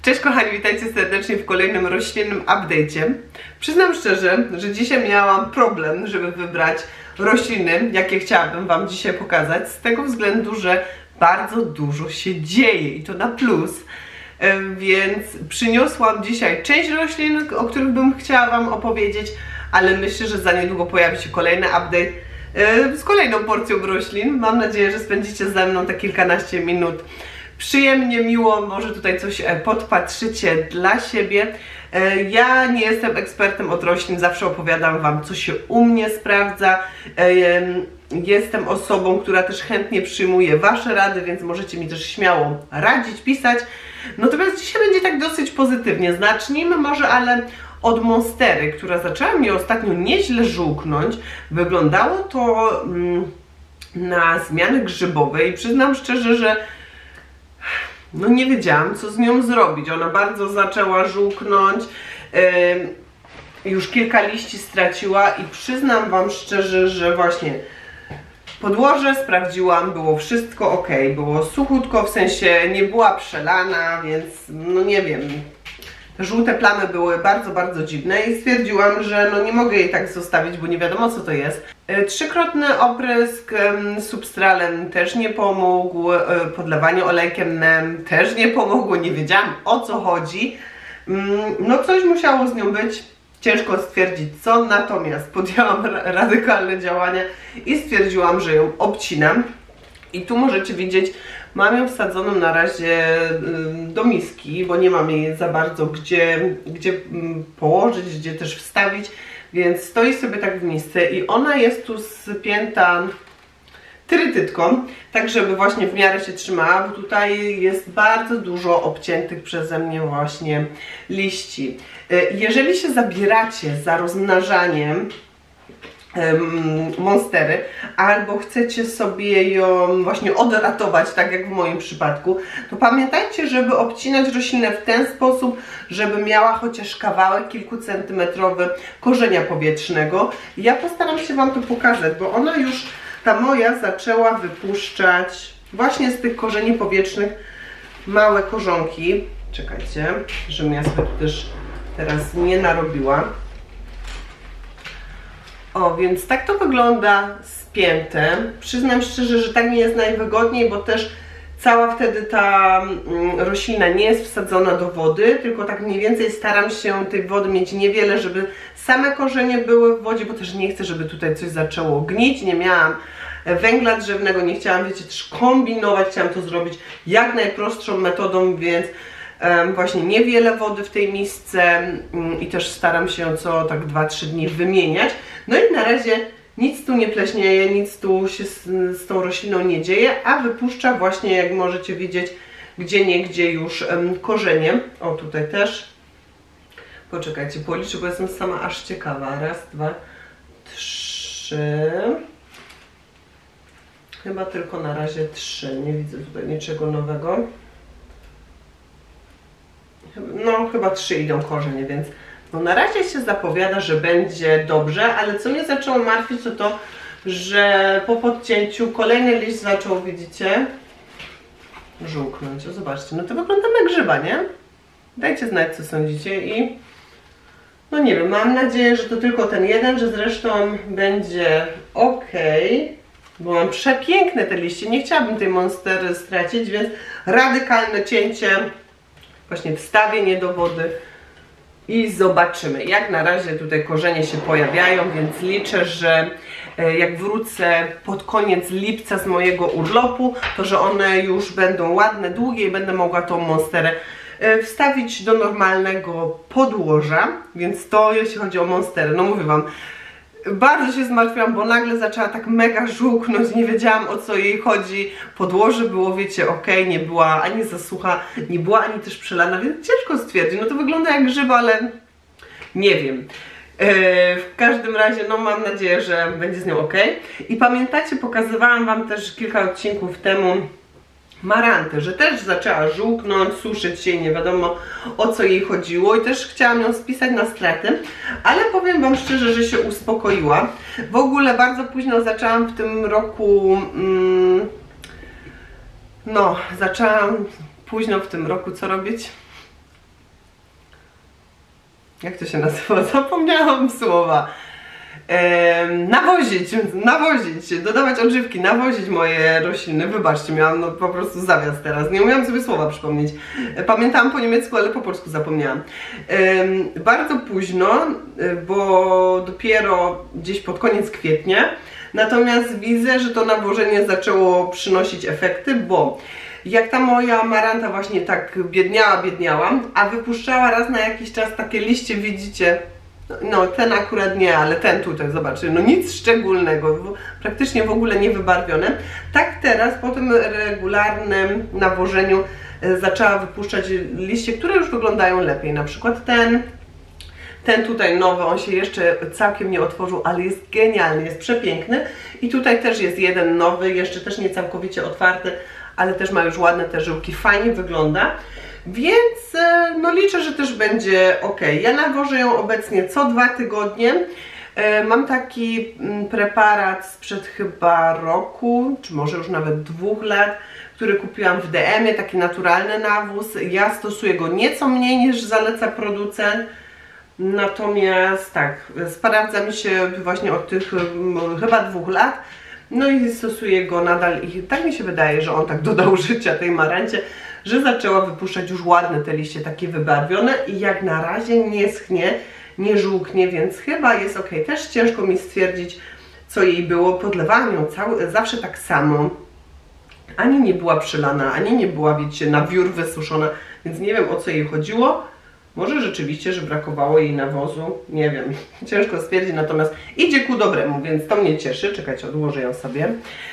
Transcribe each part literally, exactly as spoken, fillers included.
Cześć kochani, witajcie serdecznie w kolejnym roślinnym update'cie. Przyznam szczerze, że dzisiaj miałam problem, żeby wybrać rośliny, jakie chciałabym Wam dzisiaj pokazać, z tego względu, że bardzo dużo się dzieje i to na plus. Więc przyniosłam dzisiaj część roślin, o których bym chciała Wam opowiedzieć, ale myślę, że za niedługo pojawi się kolejny update z kolejną porcją roślin. Mam nadzieję, że spędzicie ze mną te kilkanaście minut przyjemnie, miło, może tutaj coś podpatrzycie dla siebie. Ja nie jestem ekspertem od roślin, zawsze opowiadam Wam, co się u mnie sprawdza. Jestem osobą, która też chętnie przyjmuje Wasze rady, więc możecie mi też śmiało radzić, pisać. Natomiast dzisiaj będzie tak dosyć pozytywnie. Zacznijmy może ale od monstery, która zaczęła mnie ostatnio nieźle żółknąć. Wyglądało to mm, na zmiany grzybowe i przyznam szczerze, że no nie wiedziałam, co z nią zrobić. Ona bardzo zaczęła żółknąć, yy, już kilka liści straciła i przyznam Wam szczerze, że właśnie podłoże sprawdziłam, było wszystko ok, było suchutko, w sensie nie była przelana, więc no nie wiem, te żółte plamy były bardzo, bardzo dziwne i stwierdziłam, że no nie mogę jej tak zostawić, bo nie wiadomo co to jest. Trzykrotny oprysk substralem też nie pomógł, podlewanie olejkiem nem też nie pomogło, nie wiedziałam o co chodzi. No coś musiało z nią być, ciężko stwierdzić co, natomiast podjęłam radykalne działania i stwierdziłam, że ją obcinam. I tu możecie widzieć, mam ją wsadzoną na razie do miski, bo nie mam jej za bardzo gdzie, gdzie położyć, gdzie też wstawić, więc stoi sobie tak w misce i ona jest tu spięta trytytką, tak żeby właśnie w miarę się trzymała, bo tutaj jest bardzo dużo obciętych przeze mnie właśnie liści. Jeżeli się zabieracie za rozmnażaniem monstery, albo chcecie sobie ją właśnie odratować, tak jak w moim przypadku, to pamiętajcie, żeby obcinać roślinę w ten sposób, żeby miała chociaż kawałek kilkucentymetrowy korzenia powietrznego. Ja postaram się Wam to pokazać, bo ona już, ta moja, zaczęła wypuszczać właśnie z tych korzeni powietrznych małe korzonki. Czekajcie, żebym ja sobie tu też teraz nie narobiła. O, więc tak to wygląda spięte. Przyznam szczerze, że tak nie jest najwygodniej, bo też cała wtedy ta roślina nie jest wsadzona do wody, tylko tak mniej więcej staram się tej wody mieć niewiele, żeby same korzenie były w wodzie, bo też nie chcę, żeby tutaj coś zaczęło gnić. Nie miałam węgla drzewnego, nie chciałam, wiecie, też kombinować, chciałam to zrobić jak najprostszą metodą, więc Um, właśnie niewiele wody w tej misce um, i też staram się co tak dwa trzy dni wymieniać. No i na razie nic tu nie pleśnieje, nic tu się z, z tą rośliną nie dzieje, a wypuszcza właśnie, jak możecie widzieć, gdzie niegdzie już um, korzenie. O, tutaj też. Poczekajcie, policzę, bo jestem sama aż ciekawa. Raz, dwa, trzy. Chyba tylko na razie trzy. Nie widzę tutaj niczego nowego. No, chyba trzy idą korzenie, więc no na razie się zapowiada, że będzie dobrze, ale co mnie zaczęło martwić, to to, że po podcięciu kolejny liść zaczął, widzicie, żółknąć. O, zobaczcie, no to wygląda na grzyba, nie? Dajcie znać, co sądzicie i no nie wiem, mam nadzieję, że to tylko ten jeden, że zresztą będzie ok, bo mam przepiękne te liście, nie chciałabym tej monstery stracić, więc radykalne cięcie, właśnie wstawienie do wody i zobaczymy. Jak na razie tutaj korzenie się pojawiają, więc liczę, że jak wrócę pod koniec lipca z mojego urlopu, to że one już będą ładne, długie i będę mogła tą monsterę wstawić do normalnego podłoża, więc to jeśli chodzi o monsterę. No mówię Wam, bardzo się zmartwiłam, bo nagle zaczęła tak mega żółknąć, nie wiedziałam o co jej chodzi. Podłoże było, wiecie, ok, nie była ani za sucha, nie była ani też przelana, więc ciężko stwierdzić. No to wygląda jak grzyb, ale nie wiem. Yy, w każdym razie, no mam nadzieję, że będzie z nią ok. I pamiętacie, pokazywałam Wam też kilka odcinków temu marantę, że też zaczęła żółknąć, suszyć się, nie wiadomo o co jej chodziło i też chciałam ją spisać na straty, ale powiem Wam szczerze, że się uspokoiła. W ogóle bardzo późno zaczęłam w tym roku, mm, no zaczęłam późno w tym roku co robić? jak to się nazywa? Zapomniałam słowa. Ehm, nawozić, nawozić, dodawać odżywki, nawozić moje rośliny. Wybaczcie, miałam no, po prostu zawias teraz, nie umiałam sobie słowa przypomnieć. Pamiętałam po niemiecku, ale po polsku zapomniałam. Ehm, bardzo późno, bo dopiero gdzieś pod koniec kwietnia, natomiast widzę, że to nawożenie zaczęło przynosić efekty, bo jak ta moja maranta właśnie tak biedniała, biedniała, a wypuszczała raz na jakiś czas takie liście, widzicie, no ten akurat nie, ale ten tutaj, zobaczcie, no nic szczególnego, praktycznie w ogóle nie wybarwione. Tak teraz po tym regularnym nawożeniu zaczęła wypuszczać liście, które już wyglądają lepiej, na przykład ten, ten tutaj nowy, on się jeszcze całkiem nie otworzył, ale jest genialny, jest przepiękny i tutaj też jest jeden nowy, jeszcze też nie całkowicie otwarty, ale też ma już ładne te żyłki, fajnie wygląda. Więc no liczę, że też będzie ok. Ja nawożę ją obecnie co dwa tygodnie. Mam taki preparat sprzed chyba roku, czy może już nawet dwóch lat, który kupiłam w D M ie, taki naturalny nawóz. Ja stosuję go nieco mniej niż zaleca producent. Natomiast tak, sprawdza mi się właśnie od tych chyba dwóch lat. No i stosuję go nadal i tak mi się wydaje, że on tak dodał życia tej marancie, że zaczęła wypuszczać już ładne te liście, takie wybarwione i jak na razie nie schnie, nie żółknie, więc chyba jest ok. Też ciężko mi stwierdzić, co jej było. Podlewałam ją cały, zawsze tak samo. Ani nie była przylana, ani nie była, wiecie, na wiór wysuszona, więc nie wiem, o co jej chodziło. Może rzeczywiście, że brakowało jej nawozu, nie wiem, ciężko stwierdzić, natomiast idzie ku dobremu, więc to mnie cieszy. Czekajcie, odłożę ją sobie.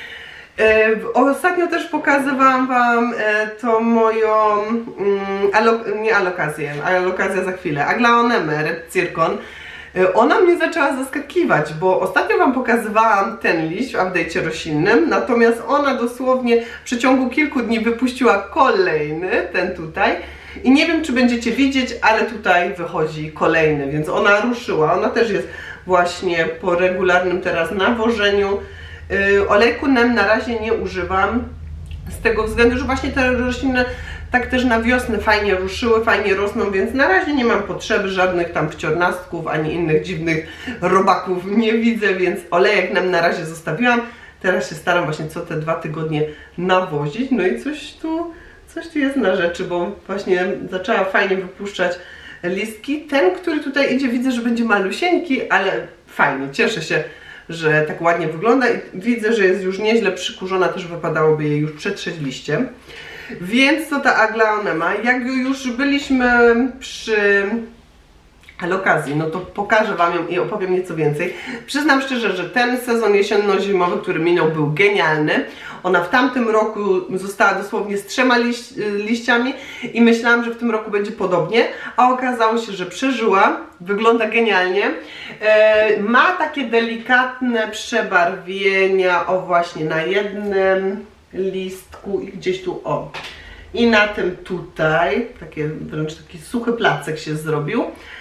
E, ostatnio też pokazywałam Wam e, tą moją, mm, alo, nie alokację, alokację za chwilę, Aglaonemę Red Zircon. E, ona mnie zaczęła zaskakiwać, bo ostatnio Wam pokazywałam ten liść w update'cie roślinnym, natomiast ona dosłownie w przeciągu kilku dni wypuściła kolejny, ten tutaj. I nie wiem, czy będziecie widzieć, ale tutaj wychodzi kolejny, więc ona ruszyła. Ona też jest właśnie po regularnym teraz nawożeniu. Yy, olejku nem na razie nie używam, z tego względu, że właśnie te rośliny tak też na wiosnę fajnie ruszyły, fajnie rosną, więc na razie nie mam potrzeby żadnych tam wciornastków, ani innych dziwnych robaków nie widzę, więc olejek nem na razie zostawiłam. Teraz się staram właśnie co te dwa tygodnie nawozić, no i coś tu... Coś tu jest na rzeczy, bo właśnie zaczęła fajnie wypuszczać listki. Ten, który tutaj idzie, widzę, że będzie malusieńki, ale fajnie. Cieszę się, że tak ładnie wygląda i widzę, że jest już nieźle przykurzona, też wypadałoby jej już przetrzeć liściem. Więc to ta Aglaonema. Jak już byliśmy przy alokazji, no to pokażę Wam ją i opowiem nieco więcej. Przyznam szczerze, że ten sezon jesienno-zimowy, który minął, był genialny. Ona w tamtym roku została dosłownie z trzema liść, liściami i myślałam, że w tym roku będzie podobnie, a okazało się, że przeżyła. Wygląda genialnie. E, ma takie delikatne przebarwienia, o właśnie na jednym listku i gdzieś tu, o. I na tym tutaj, takie, wręcz taki suchy placek się zrobił.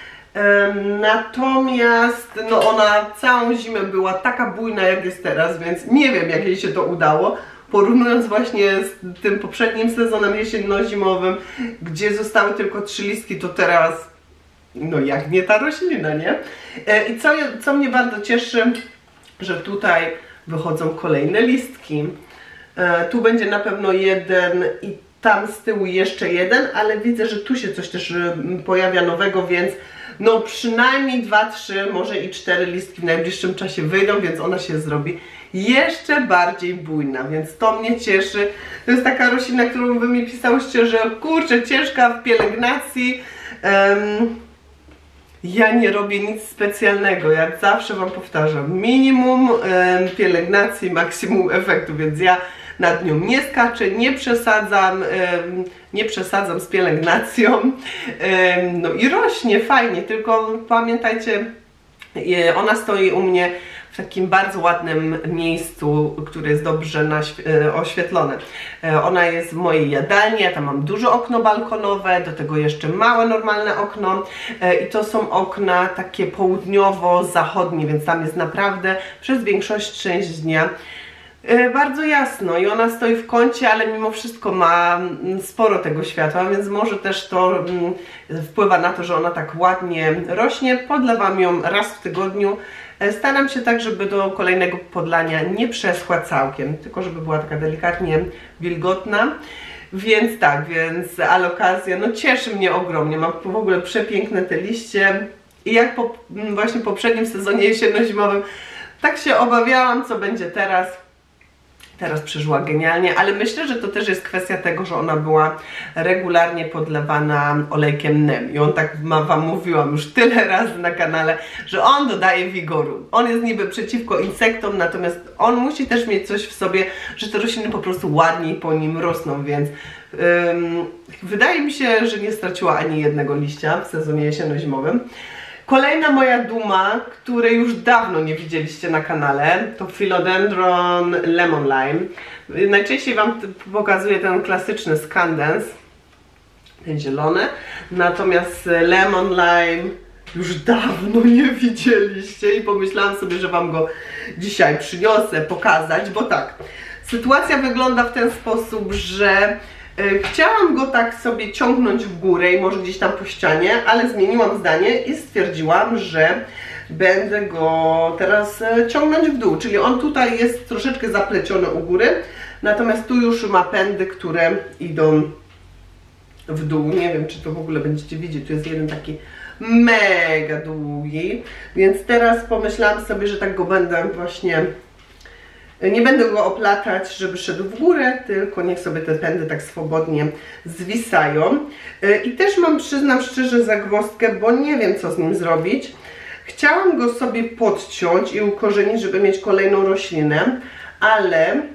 Natomiast no ona całą zimę była taka bujna, jak jest teraz, więc nie wiem, jak jej się to udało. Porównując właśnie z tym poprzednim sezonem jesienno-zimowym, gdzie zostały tylko trzy listki, to teraz no jak nie ta roślina, nie? I co, co mnie bardzo cieszy, że tutaj wychodzą kolejne listki. Tu będzie na pewno jeden i tam z tyłu jeszcze jeden, ale widzę, że tu się coś też pojawia nowego, więc no przynajmniej dwa, trzy, może i cztery listki w najbliższym czasie wyjdą, więc ona się zrobi jeszcze bardziej bujna, więc to mnie cieszy. To jest taka roślina, którą Wy mi pisałyście, że kurczę, ciężka w pielęgnacji. Um, ja nie robię nic specjalnego, jak zawsze Wam powtarzam, minimum um, pielęgnacji, maksimum efektu, więc ja nad nią nie skaczę, nie przesadzam, um, nie przesadzam z pielęgnacją, um, no i rośnie fajnie, tylko pamiętajcie, ona stoi u mnie w takim bardzo ładnym miejscu, które jest dobrze oświetlone. Ona jest w mojej jadalni, ja tam mam duże okno balkonowe, do tego jeszcze małe normalne okno i to są okna takie południowo-zachodnie, więc tam jest naprawdę przez większość część dnia Bardzo jasno i ona stoi w kącie, ale mimo wszystko ma sporo tego światła, więc może też to wpływa na to, że ona tak ładnie rośnie. Podlewam ją raz w tygodniu. Staram się tak, żeby do kolejnego podlania nie przeschła całkiem, tylko żeby była taka delikatnie wilgotna. Więc tak, więc alokazja, no cieszy mnie ogromnie, mam w ogóle przepiękne te liście i jak po właśnie poprzednim sezonie jesienno-zimowym, tak się obawiałam, co będzie teraz. Teraz przeżyła genialnie, ale myślę, że to też jest kwestia tego, że ona była regularnie podlewana olejkiem nem. I on tak ma, wam mówiłam już tyle razy na kanale, że on dodaje wigoru. On jest niby przeciwko insektom, natomiast on musi też mieć coś w sobie, że te rośliny po prostu ładniej po nim rosną, więc ym, wydaje mi się, że nie straciła ani jednego liścia w sezonie jesienno-zimowym. Kolejna moja duma, której już dawno nie widzieliście na kanale, to Philodendron Lemon Lime. Najczęściej wam pokazuję ten klasyczny Scandens, ten zielony, natomiast Lemon Lime już dawno nie widzieliście i pomyślałam sobie, że wam go dzisiaj przyniosę, pokazać, bo tak, sytuacja wygląda w ten sposób, że chciałam go tak sobie ciągnąć w górę i może gdzieś tam po ścianie, ale zmieniłam zdanie i stwierdziłam, że będę go teraz ciągnąć w dół, czyli on tutaj jest troszeczkę zapleciony u góry, natomiast tu już ma pędy, które idą w dół. Nie wiem, czy to w ogóle będziecie widzieć, tu jest jeden taki mega długi, więc teraz pomyślałam sobie, że tak go będę właśnie... Nie będę go oplatać, żeby szedł w górę, tylko niech sobie te pędy tak swobodnie zwisają. I też mam, przyznam szczerze, zagwozdkę, bo nie wiem, co z nim zrobić. Chciałam go sobie podciąć i ukorzenić, żeby mieć kolejną roślinę, ale mm,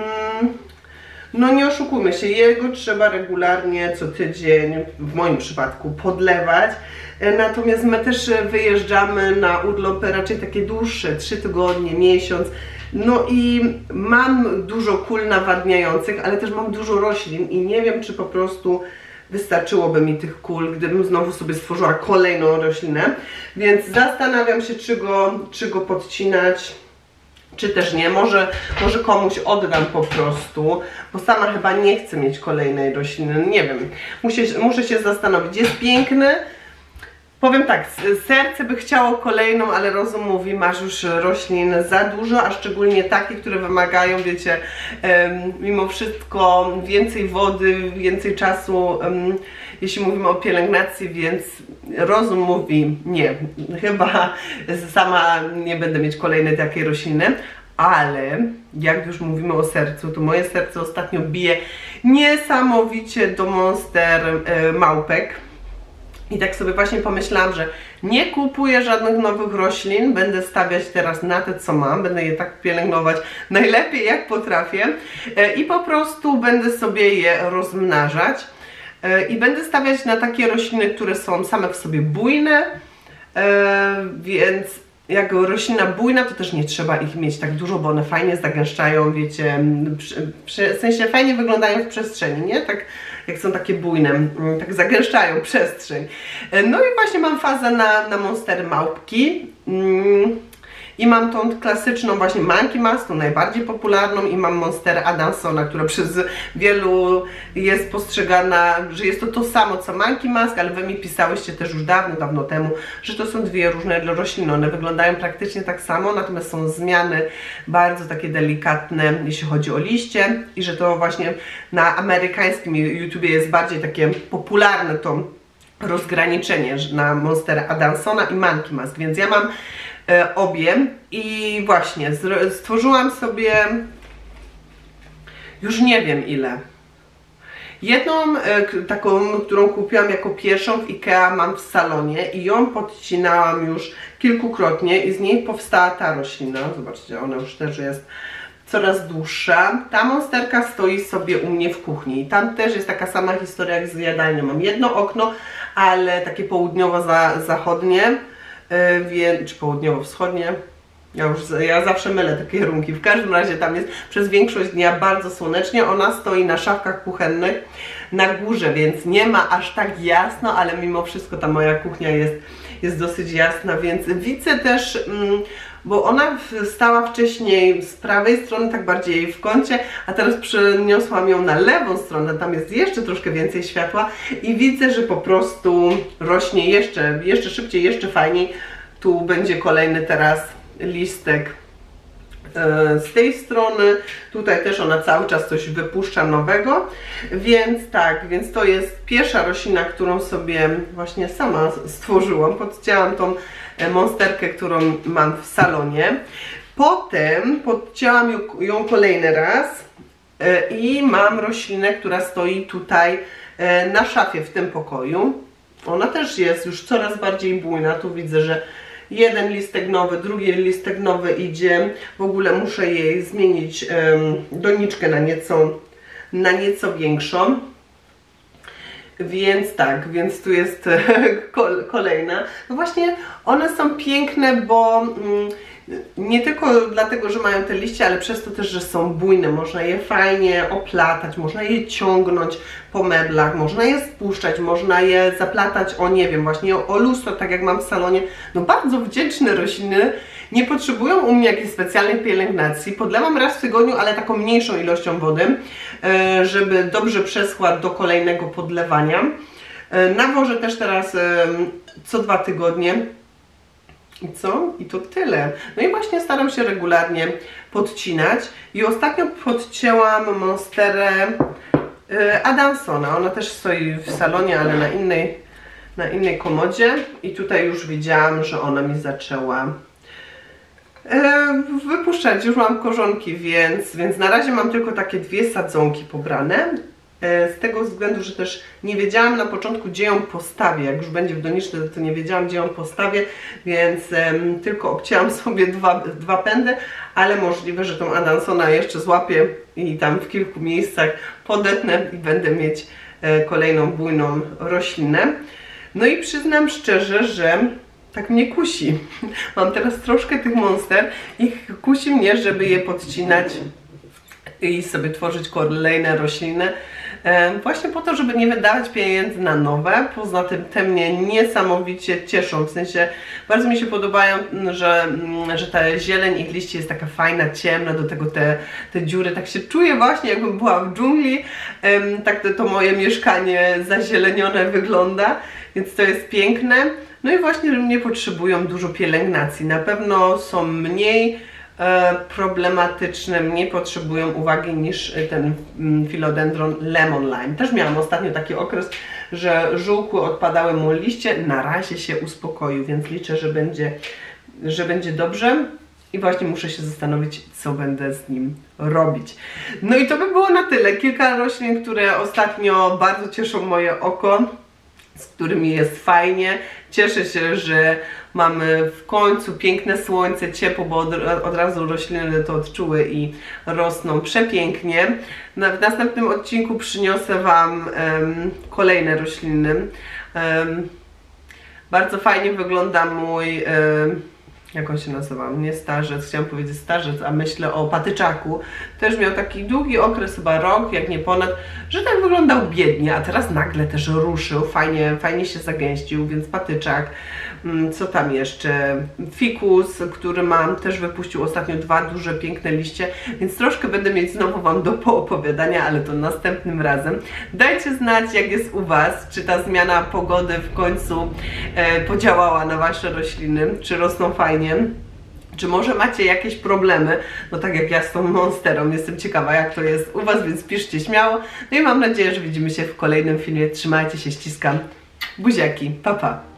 no nie oszukujmy się, jego trzeba regularnie co tydzień, w moim przypadku, podlewać. Natomiast my też wyjeżdżamy na urlopy raczej takie dłuższe, trzy tygodnie, miesiąc. No i mam dużo kul nawadniających, ale też mam dużo roślin i nie wiem, czy po prostu wystarczyłoby mi tych kul, gdybym znowu sobie stworzyła kolejną roślinę. Więc zastanawiam się, czy go, czy go podcinać, czy też nie. Może, może komuś oddam po prostu, bo sama chyba nie chcę mieć kolejnej rośliny. Nie wiem, muszę, muszę się zastanowić. Jest piękny. Powiem tak, serce by chciało kolejną, ale rozum mówi, masz już roślin za dużo, a szczególnie takie, które wymagają, wiecie, mimo wszystko więcej wody, więcej czasu, jeśli mówimy o pielęgnacji, więc rozum mówi nie, chyba sama nie będę mieć kolejnej takiej rośliny, ale jak już mówimy o sercu, to moje serce ostatnio bije niesamowicie do monster małpek. I tak sobie właśnie pomyślałam, że nie kupuję żadnych nowych roślin, będę stawiać teraz na te, co mam, będę je tak pielęgnować najlepiej jak potrafię i po prostu będę sobie je rozmnażać i będę stawiać na takie rośliny, które są same w sobie bujne, więc jak roślina bujna, to też nie trzeba ich mieć tak dużo, bo one fajnie zagęszczają, wiecie, w sensie fajnie wyglądają w przestrzeni, nie? Tak jak są takie bujne, tak zagęszczają przestrzeń. No i właśnie mam fazę na, na monstery małpki. I mam tą klasyczną właśnie Monkey Mask, tą najbardziej popularną, i mam monsterę Adansona, która przez wielu jest postrzegana, że jest to to samo co Monkey Mask, ale wy mi pisałyście też już dawno, dawno temu, że to są dwie różne rośliny. One wyglądają praktycznie tak samo, natomiast są zmiany bardzo takie delikatne, jeśli chodzi o liście, i że to właśnie na amerykańskim YouTubie jest bardziej takie popularne to rozgraniczenie na monsterę Adansona i Monkey Mask, więc ja mam E, obie i właśnie stworzyłam sobie już nie wiem ile. Jedną e, taką, którą kupiłam jako pierwszą w Ikea, mam w salonie i ją podcinałam już kilkukrotnie i z niej powstała ta roślina. Zobaczcie, ona już też jest coraz dłuższa. Ta monsterka stoi sobie u mnie w kuchni i tam też jest taka sama historia jak z jadalnią. Mam jedno okno, ale takie południowo-zachodnie, Wie, czy południowo-wschodnie, ja już ja zawsze mylę te kierunki. W każdym razie tam jest przez większość dnia bardzo słonecznie. Ona stoi na szafkach kuchennych. na górze, więc nie ma aż tak jasno, ale mimo wszystko ta moja kuchnia jest, jest dosyć jasna, więc widzę też, mm, bo ona stała wcześniej z prawej strony, tak bardziej w kącie, a teraz przeniosłam ją na lewą stronę, tam jest jeszcze troszkę więcej światła i widzę, że po prostu rośnie jeszcze, jeszcze szybciej, jeszcze fajniej. Tu będzie kolejny teraz listek z tej strony, tutaj też ona cały czas coś wypuszcza nowego, więc tak, więc to jest pierwsza roślina, którą sobie właśnie sama stworzyłam, podcięłam tą monsterkę, którą mam w salonie, potem podcięłam ją, ją kolejny raz i mam roślinę, która stoi tutaj na szafie w tym pokoju. Ona też jest już coraz bardziej bujna, tu widzę, że jeden listek nowy, drugi listek nowy idzie. W ogóle muszę jej zmienić um, doniczkę na nieco, na nieco większą. Więc tak, więc tu jest kolejna. No właśnie, one są piękne, bo mm, nie tylko dlatego, że mają te liście, ale przez to też, że są bujne. Można je fajnie oplatać, można je ciągnąć po meblach, można je spuszczać, można je zaplatać o, nie wiem, właśnie o, o lustro, tak jak mam w salonie. No bardzo wdzięczne rośliny, nie potrzebują u mnie jakiejś specjalnej pielęgnacji. Podlewam raz w tygodniu, ale taką mniejszą ilością wody, żeby dobrze przeschła do kolejnego podlewania. Nawożę też teraz co dwa tygodnie. I co? I to tyle. No i właśnie staram się regularnie podcinać. I ostatnio podcięłam monsterę Adamsona. Ona też stoi w salonie, ale na innej, na innej komodzie. I tutaj już widziałam, że ona mi zaczęła wypuszczać. Już mam korzonki, więc, więc na razie mam tylko takie dwie sadzonki pobrane. Z tego względu, że też nie wiedziałam na początku, gdzie ją postawię. Jak już będzie w doniczce, to nie wiedziałam, gdzie ją postawię, więc um, tylko obcięłam sobie dwa, dwa pędy, ale możliwe, że tą Adamsona jeszcze złapię i tam w kilku miejscach podetnę i będę mieć e, kolejną bujną roślinę. No i przyznam szczerze, że tak mnie kusi. Mam teraz troszkę tych monster i kusi mnie, żeby je podcinać i sobie tworzyć kolejne rośliny. Właśnie po to, żeby nie wydawać pieniędzy na nowe. Poza tym te mnie niesamowicie cieszą. W sensie bardzo mi się podobają, że, że ta zieleń ich liści jest taka fajna, ciemna, do tego te, te dziury. Tak się czuję właśnie, jakbym była w dżungli. Tak to, to moje mieszkanie zazielenione wygląda, więc to jest piękne. No i właśnie, że nie potrzebują dużo pielęgnacji. Na pewno są mniej problematyczne, mniej potrzebują uwagi niż ten Philodendron Lemon Lime. Też miałam ostatnio taki okres, że żółkły, odpadały mu liście. Na razie się uspokoił, więc liczę, że będzie, że będzie dobrze. I właśnie muszę się zastanowić, co będę z nim robić. No i to by było na tyle. Kilka roślin, które ostatnio bardzo cieszą moje oko, z którymi jest fajnie. Cieszę się, że mamy w końcu piękne słońce, ciepło, bo od, od razu rośliny to odczuły i rosną przepięknie. Na, w następnym odcinku przyniosę Wam um, kolejne rośliny. Um, bardzo fajnie wygląda mój, um, jak on się nazywa? Nie starzec, chciałam powiedzieć starzec, a myślę o patyczaku. Też miał taki długi okres, chyba rok, jak nie ponad, że tak wyglądał biednie, a teraz nagle też ruszył, fajnie, fajnie się zagęścił, więc patyczak. Co tam jeszcze? Fikus, który mam, też wypuścił ostatnio dwa duże, piękne liście, więc troszkę będę mieć znowu Wam do poopowiadania, ale to następnym razem. Dajcie znać, jak jest u Was, czy ta zmiana pogody w końcu e, podziałała na Wasze rośliny, czy rosną fajnie. Czy może macie jakieś problemy, no tak jak ja z tą monsterą, jestem ciekawa, jak to jest u Was, więc piszcie śmiało. No i mam nadzieję, że widzimy się w kolejnym filmie. Trzymajcie się, ściskam. Buziaki, pa pa!